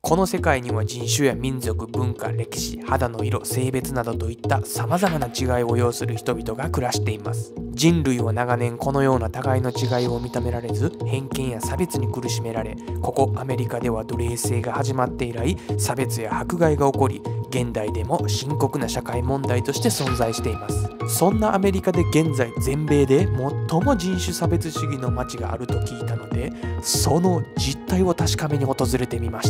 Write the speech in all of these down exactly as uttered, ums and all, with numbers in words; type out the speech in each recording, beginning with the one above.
この世界には人種や民族、文化、歴史、肌の色、性別などといった様々な違いを要する人々が暮らしています。人類は長年このような互いの違いを認められず、偏見や差別に苦しめられ、ここアメリカでは奴隷制が始まって以来、差別や迫害が起こり、現代でも深刻な社会問題として存在しています。そんなアメリカで現在全米で最も人種差別主義の街があると聞いたので、その実態を確かめに訪れてみました。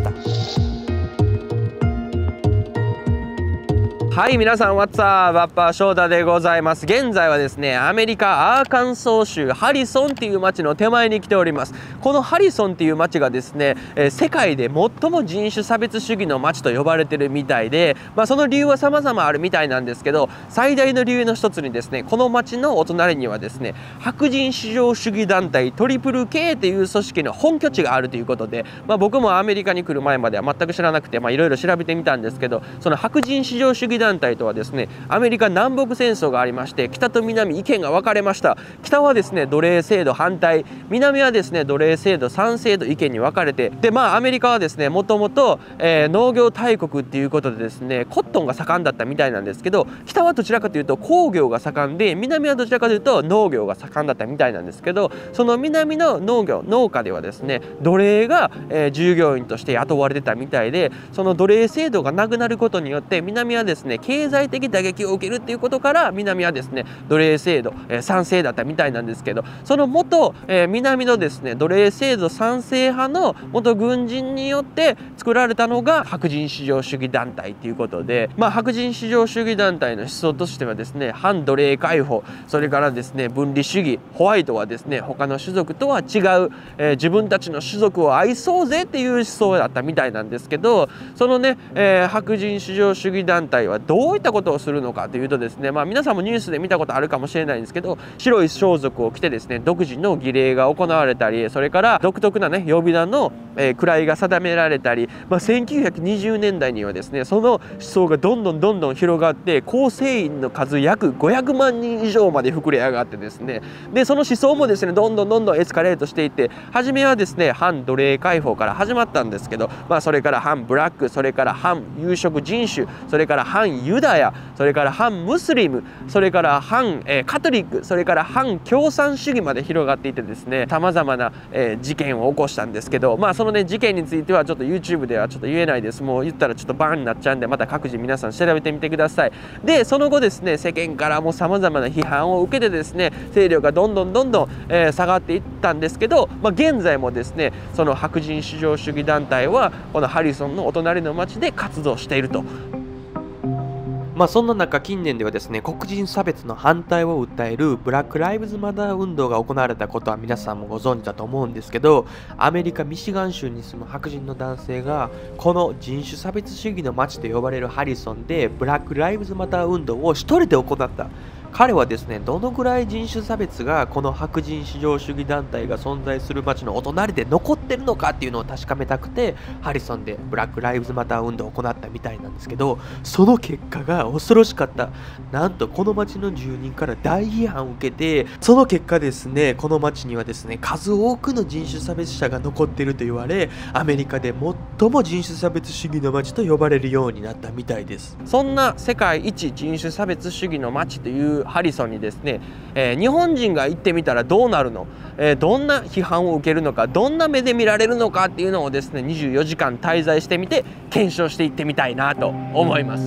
はい、皆さん、What's up? バッパー翔太でございます。現在はですね、アメリカ・アーカンソー州ハリソンっていう町の手前に来ております。このハリソンっていう町がですね、えー、世界で最も人種差別主義の町と呼ばれてるみたいで、まあ、その理由は様々あるみたいなんですけど、最大の理由の一つにですね、この町のお隣にはですね、白人至上主義団体トリプル K っていう組織の本拠地があるということで、まあ、僕もアメリカに来る前までは全く知らなくて、まあ、いろいろ調べてみたんですけど、その白人至上主義団体団体とはですね、アメリカ南北戦争がありまして、北と南意見が分かれました。北はですね奴隷制度反対、南はですね奴隷制度賛成と意見に分かれて、でまあアメリカはですねもともと農業大国っていうことでですねコットンが盛んだったみたいなんですけど、北はどちらかというと工業が盛んで、南はどちらかというと農業が盛んだったみたいなんですけど、その南の農業農家ではですね奴隷が、えー、従業員として雇われてたみたいで、その奴隷制度がなくなることによって南はですね経済的打撃を受けるっていうことから、南はですね奴隷制度、えー、賛成だったみたいなんですけど、その元、えー、南のですね奴隷制度賛成派の元軍人によって作られたのが白人至上主義団体ということで、まあ、白人至上主義団体の思想としてはですね反奴隷解放、それからですね分離主義、ホワイトはですね他の種族とは違う、えー、自分たちの種族を愛そうぜっていう思想だったみたいなんですけど、そのね、えー、白人至上主義団体はどういったことをするのかというとですね、まあ、皆さんもニュースで見たことあるかもしれないんですけど、白い装束を着てですね独自の儀礼が行われたり、それから独特なね呼び名の、えー、位が定められたり、まあ、せんきゅうひゃくにじゅうねんだいにはですねその思想がどんどんどんどん広がって、構成員の数約ごひゃくまんにん以上まで膨れ上がってですね、でその思想もですねどんどんどんどんエスカレートしていって、初めはですね反奴隷解放から始まったんですけど、まあ、それから反ブラック、それから反有色人種、それから反ユダヤ、それから反ムスリム、それから反、えー、カトリック、それから反共産主義まで広がっていてですね、さまざまな、えー、事件を起こしたんですけど、まあそのね事件についてはちょっと YouTube ではちょっと言えないです。もう言ったらちょっとバーンになっちゃうんで、また各自皆さん調べてみてください。でその後ですね世間からもさまざまな批判を受けてですね勢力がどんどんどんどん、えー、下がっていったんですけど、まあ、現在もですねその白人至上主義団体はこのハリソンのお隣の町で活動していると。 まあそんな中、近年ではですね黒人差別の反対を訴えるブラック・ライブズ・マター運動が行われたことは皆さんもご存知だと思うんですけど、アメリカ・ミシガン州に住む白人の男性がこの人種差別主義の街と呼ばれるハリソンでブラック・ライブズ・マター運動を一人で行った。彼はですねどのぐらい人種差別がこの白人至上主義団体が存在する街のお隣で残ってるのかっていうのを確かめたくて、ハリソンでブラック・ライブズ・マター運動を行ったみたいなんですけど、その結果が恐ろしかった。なんとこの街の住人から大批判を受けて、その結果ですねこの街にはですね数多くの人種差別者が残っていると言われ、アメリカで最も人種差別主義の街と呼ばれるようになったみたいです。 そんな世界一人種差別主義の街というハリソンにですね、えー、日本人が行ってみたらどうなるの、えー、どんな批判を受けるのか、どんな目で見られるのかっていうのをですねにじゅうよじかん滞在してみて検証していってみたいなと思います。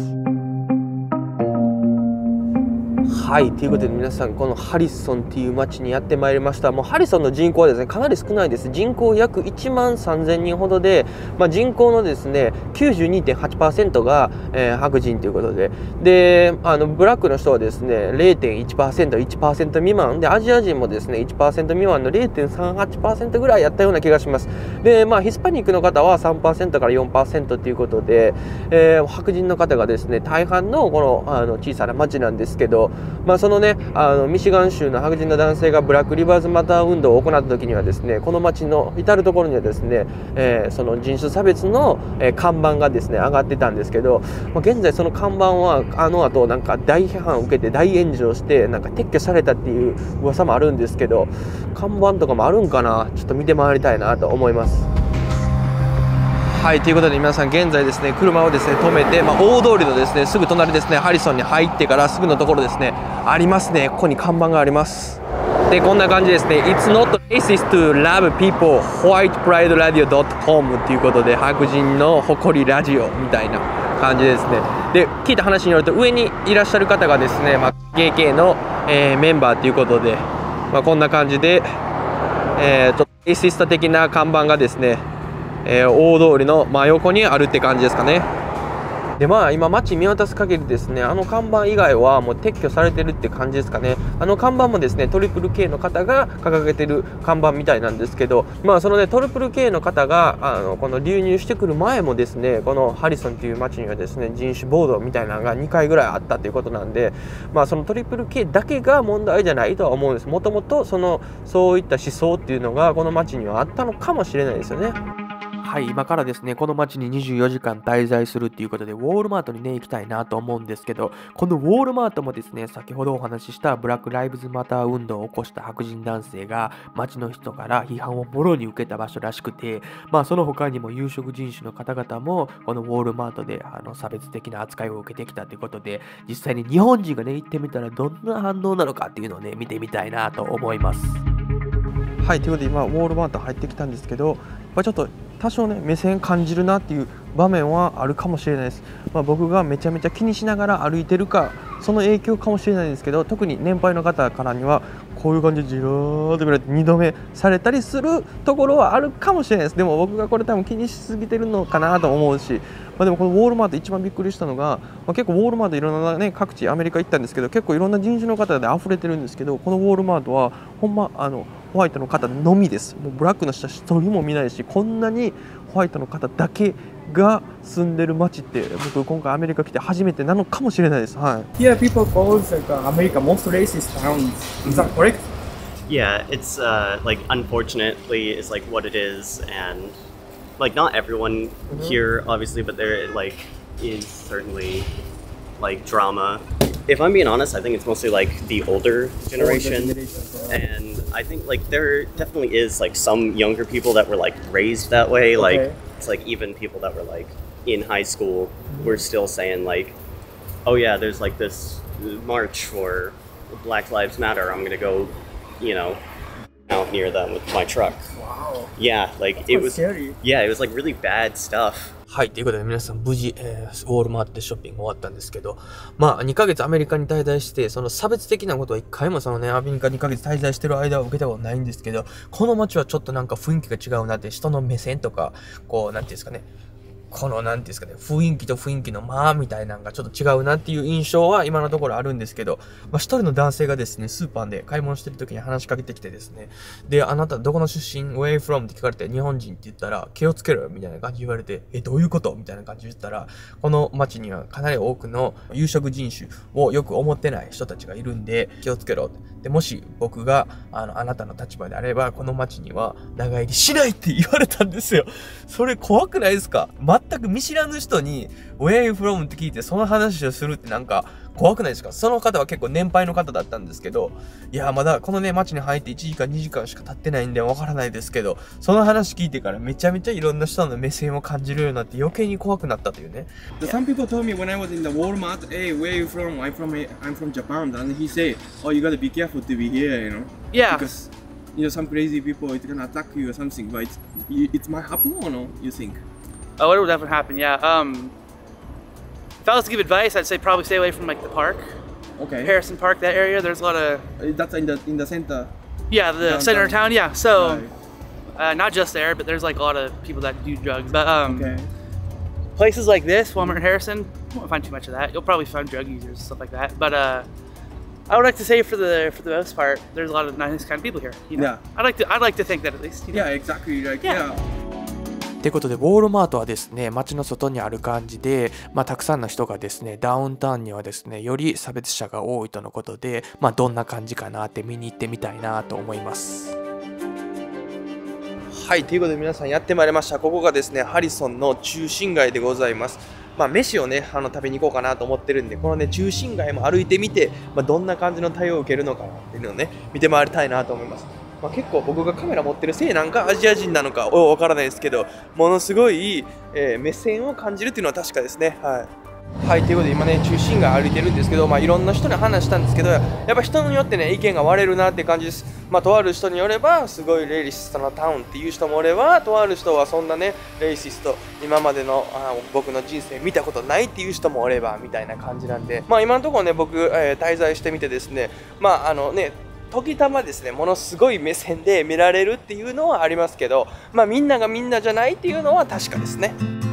はい、ということで皆さん、このハリソンっていう町にやってまいりました。もうハリソンの人口はですねかなり少ないです。人口約いちまんさんぜんにんほどで、まあ、人口のですね きゅうじゅうにてんはちパーセント が、えー、白人ということで、であのブラックの人はですね れいてんいちパーセント、いちパーセント 未満で、アジア人もですね いちパーセント 未満の れいてんさんはちパーセント ぐらいやったような気がします。でまあヒスパニックの方は さんパーセント から よんパーセント ということで、えー、白人の方がですね大半のこのあの小さな町なんですけど、まあそのねあのミシガン州の白人の男性がブラック・リバーズ・マター運動を行った時にはですねこの町の至る所にはですね、えー、その人種差別の、えー、看板がですね上がってたんですけど、まあ、現在その看板はあの後なんか大批判を受けて大炎上してなんか撤去されたっていう噂もあるんですけど、看板とかもあるんかな、ちょっと見て回りたいなと思います。 はい、ということで皆さん現在ですね、車をですね止めて、まあ、大通りのですねすぐ隣ですね、ハリソンに入ってからすぐのところですね、ありますね、ここに看板があります。でこんな感じですね。 It's not racist to love people white pride radio dot com っていうことで、白人の誇りラジオみたいな感じですね。で聞いた話によると、上にいらっしゃる方がですね、まあ、ケーケー の、えー、メンバーということで、まあ、こんな感じで、えー、ちょっとレイシスト的な看板がですね、えー、大通りの真横にあるって感じですかね。でまあ今街見渡す限りですね、あの看板以外はもう撤去されてるって感じですかね。あの看板もですねトリプル K の方が掲げてる看板みたいなんですけど、まあそのねトリプル K の方があのこの流入してくる前もですね、このハリソンという街にはですね人種暴動みたいなのがにかいぐらいあったということなんで、まあそのトリプル K だけが問題じゃないとは思うんです。もともとそのそういった思想っていうのがこの街にはあったのかもしれないですよね。 はい、今からですね、この街ににじゅうよじかん滞在するっていうことで、ウォールマートにね、行きたいなと思うんですけど、このウォールマートもですね、先ほどお話ししたブラック・ライブズ・マター運動を起こした白人男性が、街の人から批判をもろに受けた場所らしくて、まあその他にも有色人種の方々も、このウォールマートであの差別的な扱いを受けてきたということで、実際に日本人がね、行ってみたらどんな反応なのかっていうのをね、見てみたいなと思います。 はい、ということで今ウォールマート入ってきたんですけど、やっぱちょっと多少ね目線感じるなっていう場面はあるかもしれないです。まあ、僕がめちゃめちゃ気にしながら歩いてるか、その影響かもしれないんですけど、特に年配の方からにはこういう感じでじらーっと見られてにどめされたりするところはあるかもしれないです。でも僕がこれ多分気にしすぎてるのかなと思うし、まあ、でもこのウォールマート一番びっくりしたのが、まあ、結構ウォールマートいろんなね各地アメリカ行ったんですけど、結構いろんな人種の方で溢れてるんですけど、このウォールマートはほんまあのホワイトの方のみです。もうブラックの人は一人も見ないし、こんなにホワイトの方だけが住んでる街って僕今回アメリカ来て初めてなのかもしれないです。はい。 Here people calls like uh, America most racist towns. Is that correct? Yeah, it's uh, like unfortunately it's like what it is, and like not everyone mm-hmm. here obviously, but there like is certainly like drama. If I'm being honest, I think it's mostly like the older generation, older generation. And I think like there definitely is like some younger people that were like raised that way. Okay. Like it's like even people that were like in high school mm-hmm. were still saying like, oh yeah, there's like this march for Black Lives Matter. I'm gonna go, you know, out near them with my truck. Wow. Yeah, like That's it was. Scary. Yeah, it was like really bad stuff. はい、ということで皆さん無事、えー、ウォールマートでショッピング終わったんですけど、まあにかげつアメリカに滞在して、その差別的なことはいっかいもそのね、アメリカにかげつ滞在してる間は受けたことないんですけど、この街はちょっとなんか雰囲気が違うなって、人の目線とか、こう、なんていうんですかね、この、なんていうんですかね、雰囲気と雰囲気のまあみたいなのがちょっと違うなっていう印象は今のところあるんですけど、まあ一人の男性がですね、スーパーで買い物してる時に話しかけてきてですね、で、あなたどこの出身 Where from って聞かれて、日本人って言ったら、気をつけろよみたいな感じ言われて、え、どういうことみたいな感じで言ったら、この街にはかなり多くの有色人種をよく思ってない人たちがいるんで、気をつけろ。で、もし僕が、あの、あなたの立場であれば、この街には長入りしないって言われたんですよ。それ怖くないですか？全く見知らぬ人に Where are you from って聞いてその話をするってなんか怖くないですか？その方は結構年配の方だったんですけど、いやまだこのね街に入っていちじかんにじかんしか経ってないんでわからないですけど、その話聞いてからめちゃめちゃいろんな人の目線を感じるようになって余計に怖くなったというね。 Some people told me when I was in the Walmart, hey, where are you from? I'm from I'm from Japan. And he said, oh, you gotta be careful to be here, you know? Yeah. Because you know some crazy people it's gonna attack you or something. But it's, it might happen or no? You think? Oh, it would definitely happen. Yeah. Um, if I was to give advice, I'd say probably stay away from like the park. Okay. Harrison Park, that area. There's a lot of. That's in the in the center. Yeah, the downtown. center of town. Yeah. So, Right. uh, not just there, but there's like a lot of people that do drugs. But um, Okay. places like this, Walmart and Harrison, you won't find too much of that. You'll probably find drug users and stuff like that. But uh, I would like to say for the for the most part, there's a lot of nice kind of people here. You know? Yeah. I'd like to I'd like to think that at least. You know? Yeah, exactly. Like Yeah. yeah. ということで、ウォールマートはですね、街の外にある感じで、まあ、たくさんの人がですね、ダウンタウンにはですね、より差別者が多いとのことで、まあ、どんな感じかなって見に行ってみたいなと思います。 はい、ということで皆さんやってまいりました。ここがですね、ハリソンの中心街でございます。まあ、飯をね、あの食べに行こうかなと思ってるんで、このね、中心街も歩いてみて、まあ、どんな感じの対応を受けるのかなっていうのをね、見て回りたいなと思います。 まあ、結構僕がカメラ持ってるせいなんかアジア人なのかわからないですけど、ものすごい、えー、目線を感じるっていうのは確かですね。はいはい、ということで今ね中心街歩いてるんですけど、まあ、いろんな人に話したんですけど、やっぱ人によってね意見が割れるなって感じです。まあ、とある人によればすごいレイシストなタウンっていう人もおれば、とある人はそんなねレイシスト今までのあ僕の人生見たことないっていう人もおればみたいな感じなんで、まあ、今のところね僕、えー、滞在してみてですね、まああのね時たまですねものすごい目線で見られるっていうのはありますけど、まあ、みんながみんなじゃないっていうのは確かですね。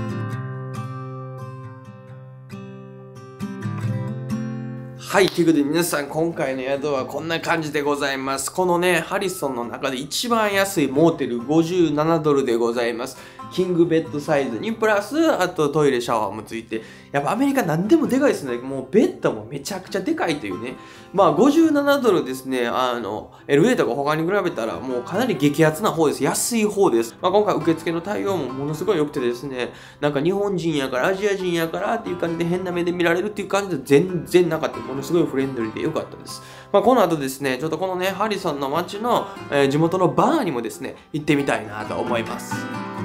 はい、ということで皆さん今回の宿はこんな感じでございます。このね、ハリソンの中で一番安いモーテルごじゅうななドルでございます。キングベッドサイズにプラス、あとトイレシャワーもついて、やっぱアメリカ何でもでかいですね。もうベッドもめちゃくちゃでかいというね。まあごじゅうななドルですね。あの、エルエー とか他に比べたらもうかなり激アツな方です。安い方です。まあ今回受付の対応もものすごい良くてですね、なんか日本人やからアジア人やからっていう感じで変な目で見られるっていう感じで全然なかった。ものすごいフレンドリーで良かったです。まあこの後ですね、ちょっとこのね、ハリソンの街の、えー、地元のバーにもですね、行ってみたいなと思います。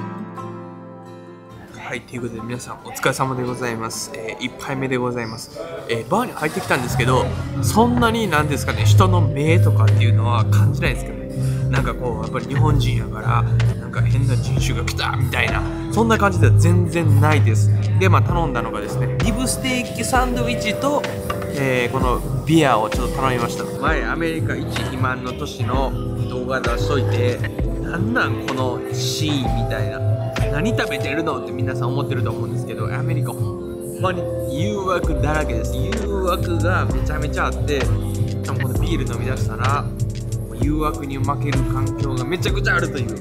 はい、ということで皆さんお疲れ様でございます。えー、いっぱいめでございます。えー、バーに入ってきたんですけど、そんなになんですかね、人の目とかっていうのは感じないですけどね。なんかこう、やっぱり日本人やから、なんか変な人種が来たみたいな、そんな感じでは全然ないです。で、まあ頼んだのがですね、リブステーキサンドイッチと、えー、このビアをちょっと頼みました。前アメリカ一肥満の都市の動画出しといて、なんなんこのシーンみたいな。何食べてるのって皆さん思ってると思うんですけど、アメリカほんまに誘惑だらけです。誘惑がめちゃめちゃあって、しかもこのビール飲み出したら誘惑に負ける環境がめちゃくちゃあるという。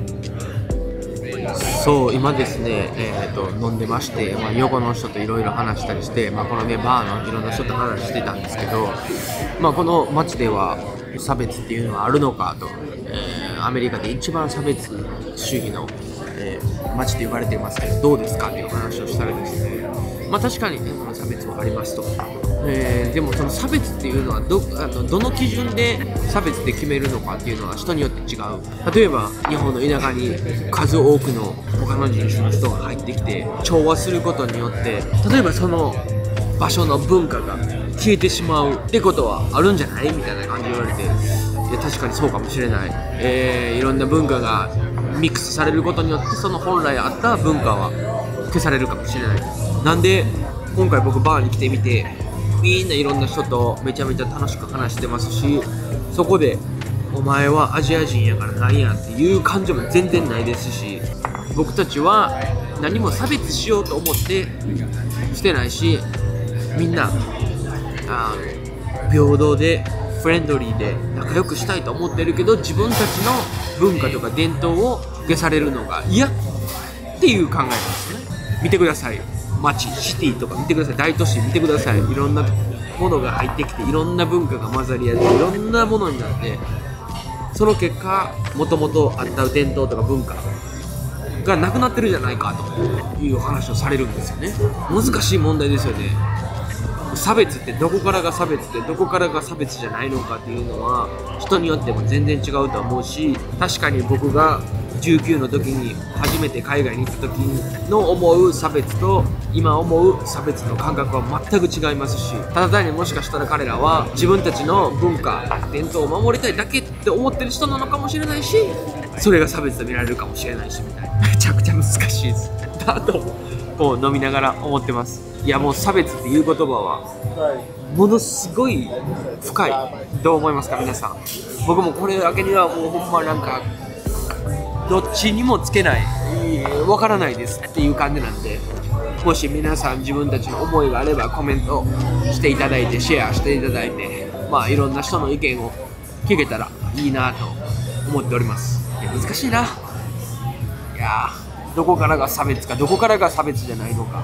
そう今ですね、えー、と飲んでまして、まあ、横の人といろいろ話したりして、まあ、このねバーのいろんな人と話してたんですけど、まあ、この街では差別っていうのはあるのかと、えー、アメリカで一番差別主義のえー、街と呼ばれていますけどどうですかっていう話をしたらですね、まあ確かに、ね、差別はありますと、えー、でもその差別っていうのは ど, あのどの基準で差別で決めるのかっていうのは人によって違う。例えば日本の田舎に数多くの他の人種の人が入ってきて調和することによって例えばその場所の文化が消えてしまうってことはあるんじゃないみたいな感じで言われて、いや確かにそうかもしれない、えー、いろんな文化がミックスされることによってその本来あった文化は消されるかもしれない。なんで今回僕バーに来てみてみんないろんな人とめちゃめちゃ楽しく話してますし、そこでお前はアジア人やからなんやっていう感情も全然ないですし、僕たちは何も差別しようと思ってしてないし、みんなあ平等でフレンドリーで仲良くしたいと思ってるけど、自分たちの文化とか伝統を消されるのが嫌っていう考えなんですね。見てください、街シティとか見てください、大都市見てください。いろんなものが入ってきていろんな文化が混ざり合っていろんなものになって、その結果もともとあった伝統とか文化がなくなってるじゃないかという話をされるんですよね。難しい問題ですよね。差別ってどこからが差別でどこからが差別じゃないのかっていうのは人によっても全然違うと思うし、確かに僕がじゅうきゅうの時に初めて海外に行った時の思う差別と今思う差別の感覚は全く違いますし、ただ単にもしかしたら彼らは自分たちの文化伝統を守りたいだけって思ってる人なのかもしれないし、それが差別と見られるかもしれないしみたいな、めちゃくちゃ難しいですだとこう飲みながら思ってます。いやもう差別っていう言葉はものすごい深い。どう思いますか皆さん。僕もこれだけにはもうほんまなんかどっちにもつけないわからないですっていう感じなんで、もし皆さん自分たちの思いがあればコメントしていただいてシェアしていただいて、まあいろんな人の意見を聞けたらいいなと思っております。いや難しいな。いやどこからが差別かどこからが差別じゃないのか。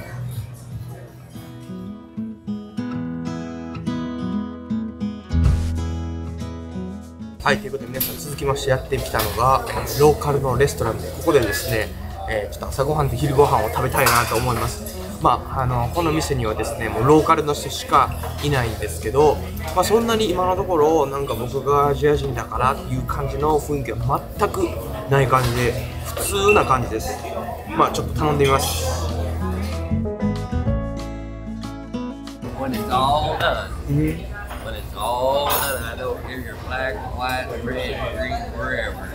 はい、ということで皆さん続きましてやってきたのがローカルのレストランで、ここでですね、えー、ちょっと朝ごはんと昼ごはんを食べたいなと思います。 まあ、あのこの店にはですねもうローカルの人しかいないんですけど、まあ、そんなに今のところなんか僕がアジア人だからっていう感じの雰囲気は全くない感じで普通な感じです。まあちょっと頼んでみます。 When it's all done, when it's all done, I don't care you're black, white, red, green, wherever.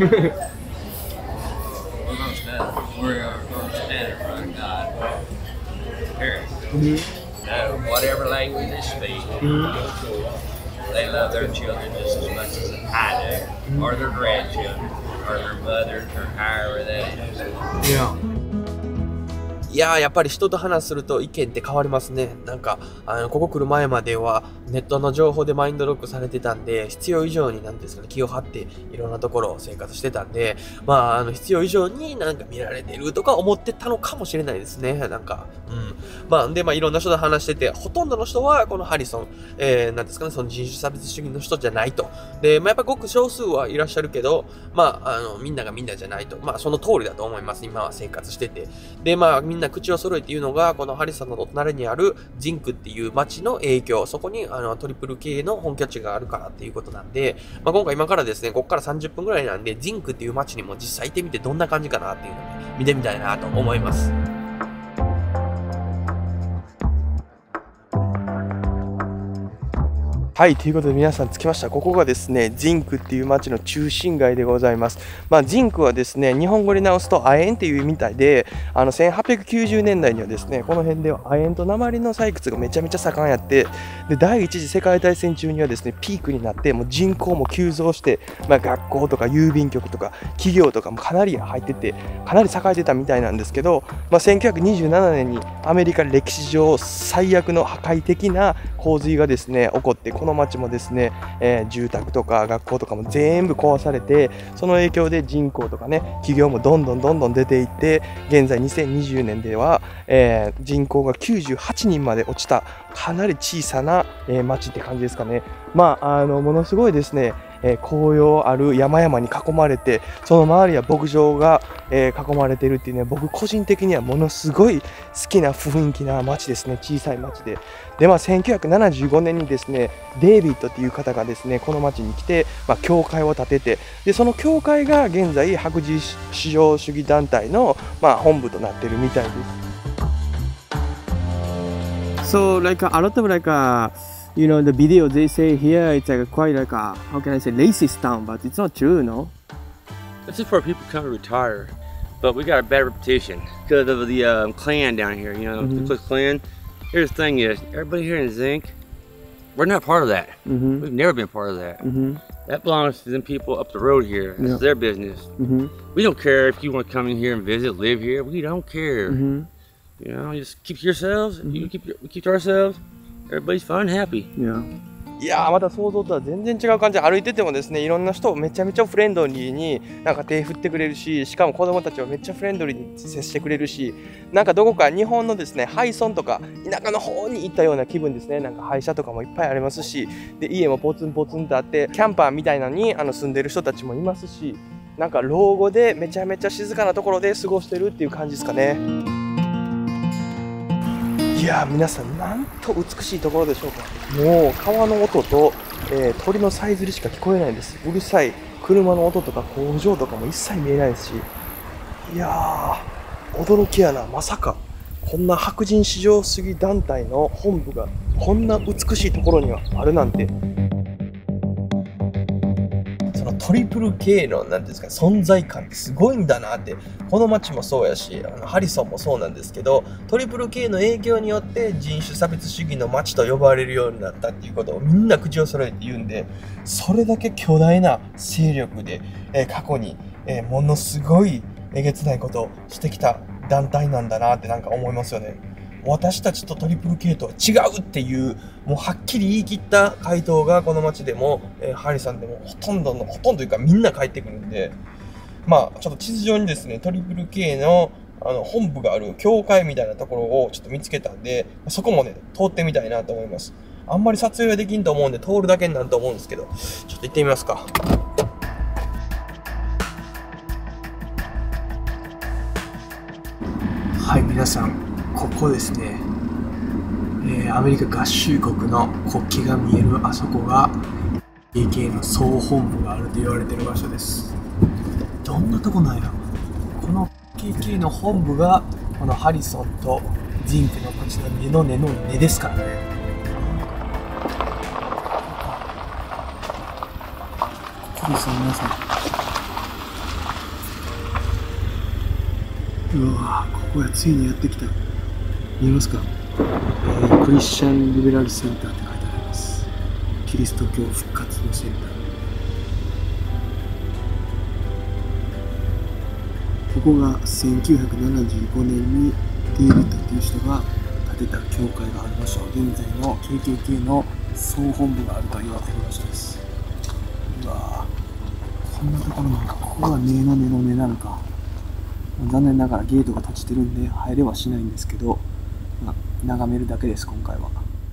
We're gonna stand, we're gonna stand in front of God. Period. No, whatever language they speak, they love their children just as much as I do, or their grandchildren, or their mothers, or however that is. Yeah. いやーやっぱり人と話すると意見って変わりますね。なんかあのここ来る前まではネットの情報でマインドロックされてたんで、必要以上になんですかね、気を張っていろんなところを生活してたんで、まああの必要以上になんか見られてるとか思ってたのかもしれないですね。なんかうんまあでまあいろんな人と話してて、ほとんどの人はこのハリソン、えー、なんですかね、その人種差別主義の人じゃないと。でまあやっぱごく少数はいらっしゃるけど、まああのみんながみんなじゃないと。まあその通りだと思います。今は生活してて、でまあみんな口を揃えて言うのが、このハリソンの隣にあるジンクっていう街の影響、そこにあのトリプル K の本拠地があるからっていうことなんで、まあ、今回今からですね、ここからさんじゅっぷんぐらいなんで、ジンクっていう街にも実際行ってみてどんな感じかなっていうのを見てみたいなと思います。はい、ということで皆さん着きました。ここがですね、ジンクっていう町の中心街でございます。まあ、ジンクはですね、日本語で直すと亜鉛っていう意味みたいで、あのせんはっぴゃくきゅうじゅうねんだいにはですね、この辺では亜鉛と鉛の採掘がめちゃめちゃ盛んやって、で第一次世界大戦中にはですね、ピークになって、もう人口も急増して、まあ、学校とか郵便局とか企業とかもかなり入ってて、かなり栄えてたみたいなんですけど、まあ、せんきゅうひゃくにじゅうななねんにアメリカ歴史上最悪の破壊的な洪水がですね、起こって、この町もですね、えー、住宅とか学校とかも全部壊されて、その影響で人口とかね、企業もどんどんどんどん出ていって、現在にせんにじゅうねんでは、えー、人口がきゅうじゅうはちにんまで落ちた、かなり小さな、えー、町って感じですかね。まあ、あのものすごいですね、えー、紅葉ある山々に囲まれて、その周りは牧場が、えー、囲まれているっていうね、僕個人的にはものすごい好きな雰囲気な町ですね。小さい町で。で、まあ、せんきゅうひゃくななじゅうごねんにですね、デイビッドっていう方がですね、この町に来て、まあ、教会を建てて、で、その教会が現在白人至上主義団体の、まあ、本部となっているみたいです。So, like a lot of like a you know, the video they say here it's like a quite like a, how can I say, racist town, but it's not true, no? This is where people come to retire, but we got a bad reputation because of the um, Klan down here, you know, mm-hmm. the Ku Klux Klan. Here's the thing is, everybody here in Zinc, we're not part of that. Mm-hmm. We've never been part of that. Mm-hmm. That belongs to them people up the road here. That's yeah. their business. Mm-hmm. We don't care if you want to come in here and visit, live here. We don't care. Mm-hmm. You know, you just keep to yourselves, mm-hmm. you keep, we keep to ourselves.Everybody's fine, happy. Yeah. いやーまた想像とは全然違う感じで、歩いててもですね、いろんな人めちゃめちゃフレンドリーになんか手振ってくれるし、しかも子供たちはめっちゃフレンドリーに接してくれるし、なんかどこか日本のですね、ハイソンとか田舎の方に行ったような気分ですね。なんか廃車とかもいっぱいありますし、で家もポツンポツンとあって、キャンパーみたいなのにあの住んでる人たちもいますし、なんか老後でめちゃめちゃ静かなところで過ごしてるっていう感じですかね。いやー皆さん、なんと美しいところでしょうか。もう川の音と、えー、鳥のさえずりしか聞こえないです。うるさい車の音とか工場とかも一切見えないですし、いやー驚きやな。まさかこんな白人至上主義団体の本部がこんな美しいところにはあるなんて。そのトリプル K のなんていうんですか、存在感ってすごいんだなって。この街もそうやし、あのハリソンもそうなんですけど、トリプル K の影響によって人種差別主義の街と呼ばれるようになったっていうことをみんな口を揃えて言うんで、それだけ巨大な勢力で、えー、過去に、えー、ものすごいえげつないことをしてきた団体なんだなってなんか思いますよね。私たちとトリプル K とは違うっていう、もうはっきり言い切った回答がこの街でも、えー、ハリさんでもほとんどの、ほとんどというかみんな返ってくるんで、まあちょっと地図上にですね、トリプル K のあの本部がある教会みたいなところをちょっと見つけたんで、そこもね、通ってみたいなと思います。あんまり撮影はできんと思うんで、通るだけになると思うんですけど、ちょっと行ってみますか。はい、皆さん。 ここですね、えー、アメリカ合衆国の国旗が見えるあそこが ケーケー の総本部があると言われている場所です。どんなとこなんや。この ケーケー の本部がこのハリソンとジンクの町の根の根の根ですからね。ここですよ皆さん。うわぁ、ここがついにやってきた。見えますか、えー、クリスチャン・リベラルセンターって書いてあります。キリスト教復活のセンター。ここがせんきゅうひゃくななじゅうごねんにデイビッドという人が建てた教会がある場所、現在の ケーケーケー の総本部があると言われている場所です。うわぁ、こんなところなんか、ここが根の根の根なのか。残念ながらゲートが閉じてるんで入れはしないんですけど、まあ、眺めるだけです今回は。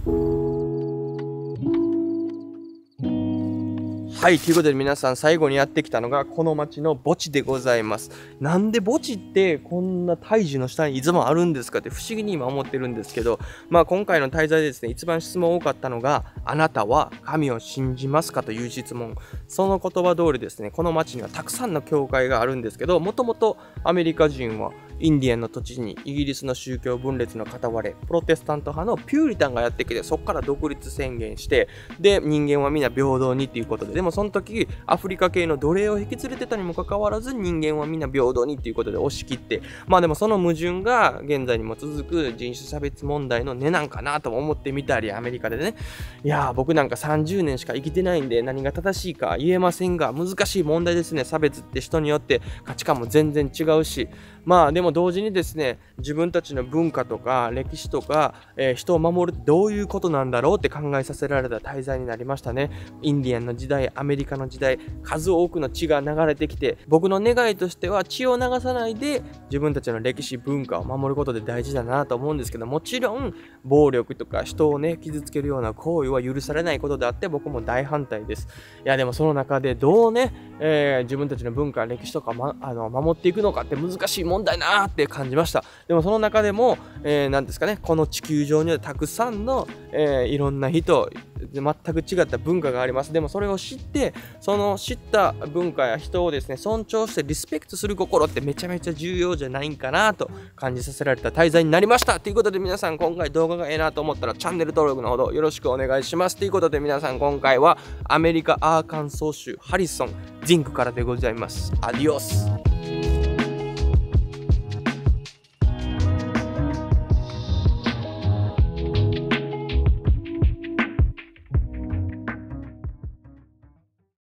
はい、ということで皆さん最後にやってきたのがこの町の墓地でございます。なんで墓地ってこんな大樹の下にいつもあるんですかって不思議に今思ってるんですけど、まあ今回の滞在でですね、一番質問多かったのが、あなたは神を信じますかという質問。その言葉通りですね、この町にはたくさんの教会があるんですけど、もともとアメリカ人はインディアンの土地にイギリスの宗教分裂の片割れ、プロテスタント派のピューリタンがやってきて、そこから独立宣言して、で、人間は皆平等にっていうことで、でもその時、アフリカ系の奴隷を引き連れてたにもかかわらず、人間は皆平等にっていうことで押し切って、まあでもその矛盾が現在にも続く人種差別問題の根なんかなとも思ってみたり、アメリカでね、いやー、僕なんかさんじゅうねんしか生きてないんで、何が正しいか言えませんが、難しい問題ですね。差別って人によって価値観も全然違うし、まあでも同時にですね、自分たちの文化とか歴史とか、えー、人を守るってどういうことなんだろうって考えさせられた滞在になりましたね。インディアンの時代、アメリカの時代、数多くの血が流れてきて、僕の願いとしては血を流さないで自分たちの歴史文化を守ることで大事だなと思うんですけど、もちろん暴力とか人をね傷つけるような行為は許されないことであって、僕も大反対です。いやでもその中でどうね、えー、自分たちの文化歴史とか、ま、あの守っていくのかって難しい問題なーって感じました。でもその中でも、えー、なんですかね、この地球上にはたくさんの、えー、いろんな人、全く違った文化があります。でもそれを知って、その知った文化や人をですね尊重してリスペクトする心ってめちゃめちゃ重要じゃないんかなと感じさせられた滞在になりました。ということで皆さん、今回動画がええなと思ったらチャンネル登録のほどよろしくお願いします。ということで皆さん、今回はアメリカアーカンソー州ハリソンジンクからでございます。アディオス。